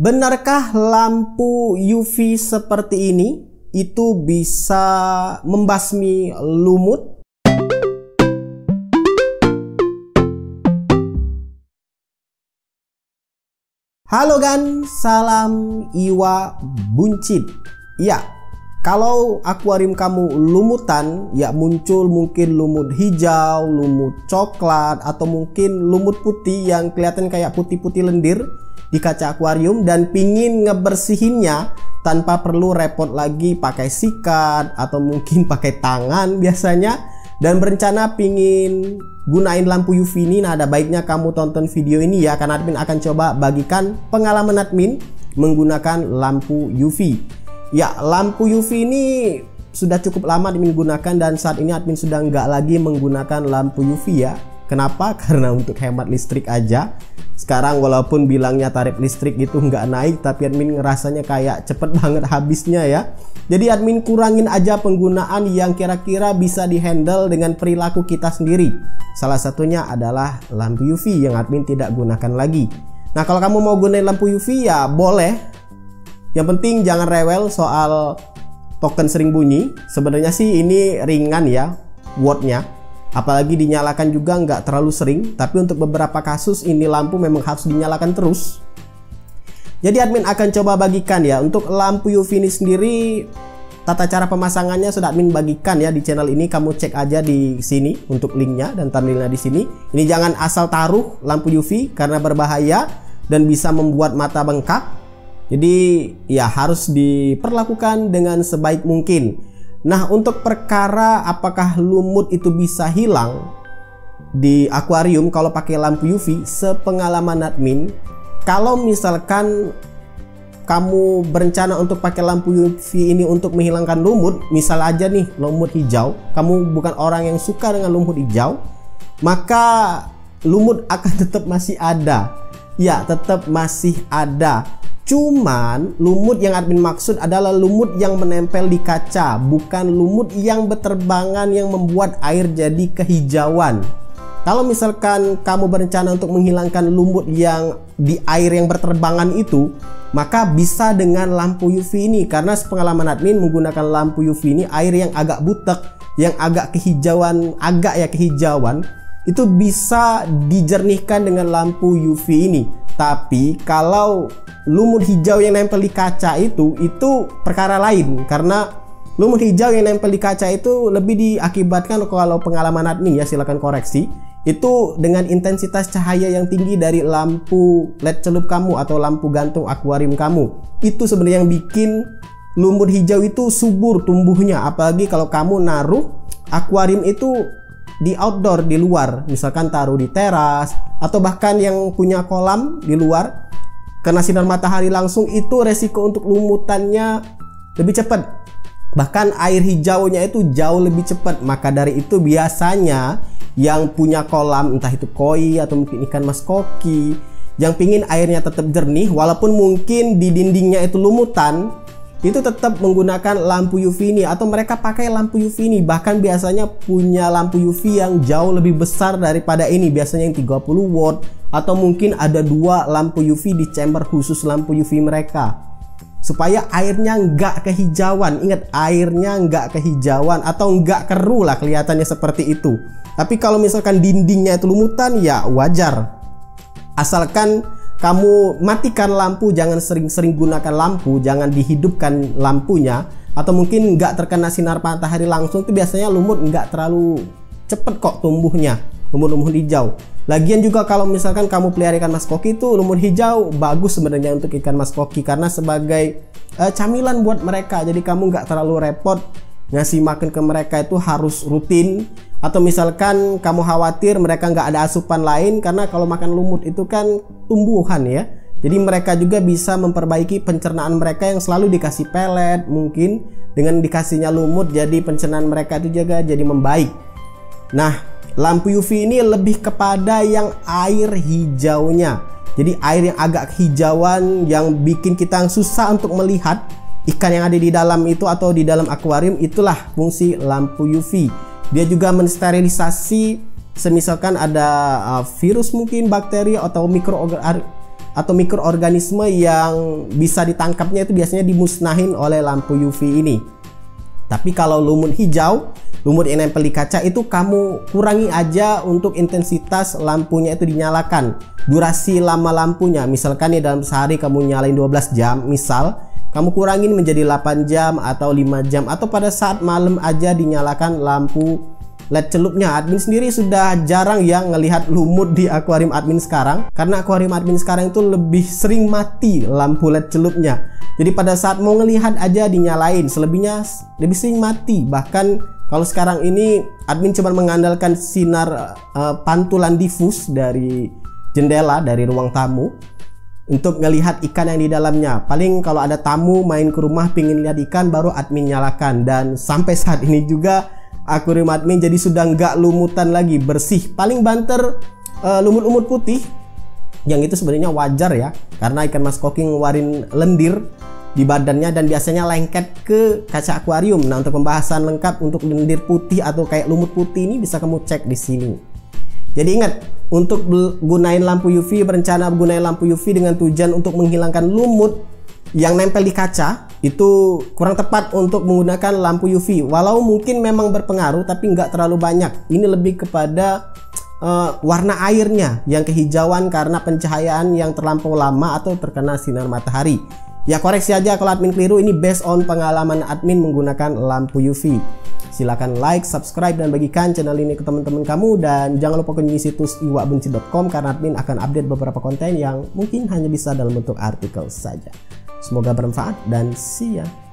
Benarkah lampu UV seperti ini itu bisa membasmi lumut? Halo gan, salam Iwa buncit. Ya, kalau akuarium kamu lumutan, ya muncul mungkin lumut hijau, lumut coklat, atau mungkin lumut putih yang kelihatan kayak putih-putih lendir di kaca akuarium dan pingin ngebersihinnya tanpa perlu repot lagi pakai sikat atau mungkin pakai tangan biasanya, dan berencana pingin gunain lampu UV ini. Nah, ada baiknya kamu tonton video ini ya, karena admin akan coba bagikan pengalaman admin menggunakan lampu UV. Ya, lampu UV ini sudah cukup lama admin gunakan dan saat ini admin sudah nggak lagi menggunakan lampu UV ya. Kenapa? Karena untuk hemat listrik aja. Sekarang walaupun bilangnya tarif listrik itu nggak naik, tapi admin ngerasanya kayak cepet banget habisnya ya. Jadi admin kurangin aja penggunaan yang kira-kira bisa dihandle dengan perilaku kita sendiri. Salah satunya adalah lampu UV yang admin tidak gunakan lagi. Nah, kalau kamu mau gunain lampu UV ya boleh. Yang penting jangan rewel soal token sering bunyi. Sebenarnya sih ini ringan ya wattnya. Apalagi dinyalakan juga nggak terlalu sering. Tapi untuk beberapa kasus ini lampu memang harus dinyalakan terus. Jadi admin akan coba bagikan ya. Untuk lampu UV ini sendiri, tata cara pemasangannya sudah admin bagikan ya di channel ini. Kamu cek aja di sini untuk linknya dan thumbnailnya di sini. Ini jangan asal taruh lampu UV karena berbahaya dan bisa membuat mata bengkak. Jadi ya harus diperlakukan dengan sebaik mungkin. Nah, untuk perkara apakah lumut itu bisa hilang di akuarium kalau pakai lampu UV, sepengalaman admin, kalau misalkan kamu berencana untuk pakai lampu UV ini untuk menghilangkan lumut, misal aja nih lumut hijau, kamu bukan orang yang suka dengan lumut hijau, maka lumut akan tetap masih ada. Ya, tetap masih ada. Cuman lumut yang admin maksud adalah lumut yang menempel di kaca, bukan lumut yang berterbangan yang membuat air jadi kehijauan. Kalau misalkan kamu berencana untuk menghilangkan lumut yang di air yang berterbangan itu, maka bisa dengan lampu UV ini. Karena sepengalaman admin menggunakan lampu UV ini, air yang agak butek, yang agak kehijauan, itu bisa dijernihkan dengan lampu UV ini. Tapi kalau lumut hijau yang nempel di kaca itu perkara lain, karena lumut hijau yang nempel di kaca itu lebih diakibatkan, kalau pengalaman admin ya silakan koreksi, itu dengan intensitas cahaya yang tinggi dari lampu LED celup kamu atau lampu gantung akuarium kamu. Itu sebenarnya yang bikin lumut hijau itu subur tumbuhnya. Apalagi kalau kamu naruh akuarium itu di outdoor, di luar, misalkan taruh di teras atau bahkan yang punya kolam di luar, kena sinar matahari langsung, itu resiko untuk lumutannya lebih cepat. Bahkan air hijaunya itu jauh lebih cepat. Maka dari itu biasanya yang punya kolam, entah itu koi atau mungkin ikan mas koki, yang pingin airnya tetap jernih walaupun mungkin di dindingnya itu lumutan, itu tetap menggunakan lampu UV ini, atau mereka pakai lampu UV ini. Bahkan biasanya punya lampu UV yang jauh lebih besar daripada ini, biasanya yang 30 watt, atau mungkin ada 2 lampu UV di chamber khusus lampu UV mereka, supaya airnya nggak kehijauan. Ingat, airnya nggak kehijauan atau nggak keruh lah kelihatannya seperti itu. Tapi kalau misalkan dindingnya itu lumutan ya wajar, asalkan kamu matikan lampu, jangan sering-sering gunakan lampu, jangan dihidupkan lampunya, atau mungkin nggak terkena sinar matahari langsung, itu biasanya lumut nggak terlalu cepet kok tumbuhnya, lumut-lumut hijau. Lagian juga kalau misalkan kamu pelihara ikan mas koki, itu lumut hijau bagus sebenarnya untuk ikan mas koki karena sebagai camilan buat mereka. Jadi kamu nggak terlalu repot ngasih makan ke mereka itu harus rutin. Atau misalkan kamu khawatir mereka nggak ada asupan lain, karena kalau makan lumut itu kan tumbuhan ya. Jadi mereka juga bisa memperbaiki pencernaan mereka yang selalu dikasih pelet. Mungkin dengan dikasihnya lumut, jadi pencernaan mereka itu juga jadi membaik. Nah, lampu UV ini lebih kepada yang air hijaunya. Jadi air yang agak kehijauan yang bikin kita susah untuk melihat ikan yang ada di dalam itu atau di dalam akuarium, itulah fungsi lampu UV. Dia juga mensterilisasi, semisalkan ada virus mungkin, bakteri atau atau mikroorganisme yang bisa ditangkapnya itu biasanya dimusnahin oleh lampu UV ini. Tapi kalau lumut hijau, lumut yang nempel di kaca itu kamu kurangi aja untuk intensitas lampunya itu dinyalakan. Durasi lama lampunya, misalkan nih dalam sehari kamu nyalain 12 jam, misal kamu kurangin menjadi 8 jam atau 5 jam, atau pada saat malam aja dinyalakan lampu LED celupnya. Admin sendiri sudah jarang yang ngelihat lumut di akuarium admin sekarang, karena akuarium admin sekarang itu lebih sering mati lampu LED celupnya. Jadi pada saat mau ngelihat aja dinyalain, selebihnya lebih sering mati. Bahkan kalau sekarang ini admin cuma mengandalkan sinar pantulan difus dari jendela, dari ruang tamu untuk ngelihat ikan yang di dalamnya. Paling kalau ada tamu main ke rumah pingin lihat ikan, baru admin nyalakan. Dan sampai saat ini juga akuarium admin jadi sudah nggak lumutan lagi, bersih. Paling banter lumut-lumut putih, yang itu sebenarnya wajar ya, karena ikan mas koking ngeluarin lendir di badannya dan biasanya lengket ke kaca akuarium. Nah, untuk pembahasan lengkap untuk lendir putih atau kayak lumut putih ini bisa kamu cek di sini. Jadi ingat, untuk gunain lampu UV, berencana gunain lampu UV dengan tujuan untuk menghilangkan lumut yang nempel di kaca, itu kurang tepat untuk menggunakan lampu UV. Walau mungkin memang berpengaruh, tapi nggak terlalu banyak. Ini lebih kepada warna airnya yang kehijauan karena pencahayaan yang terlampau lama atau terkena sinar matahari. Ya koreksi aja kalau admin keliru, ini based on pengalaman admin menggunakan lampu UV. Silahkan like, subscribe, dan bagikan channel ini ke teman-teman kamu. Dan jangan lupa kunjungi situs iwabunchit.com karena admin akan update beberapa konten yang mungkin hanya bisa dalam bentuk artikel saja. Semoga bermanfaat dan see ya.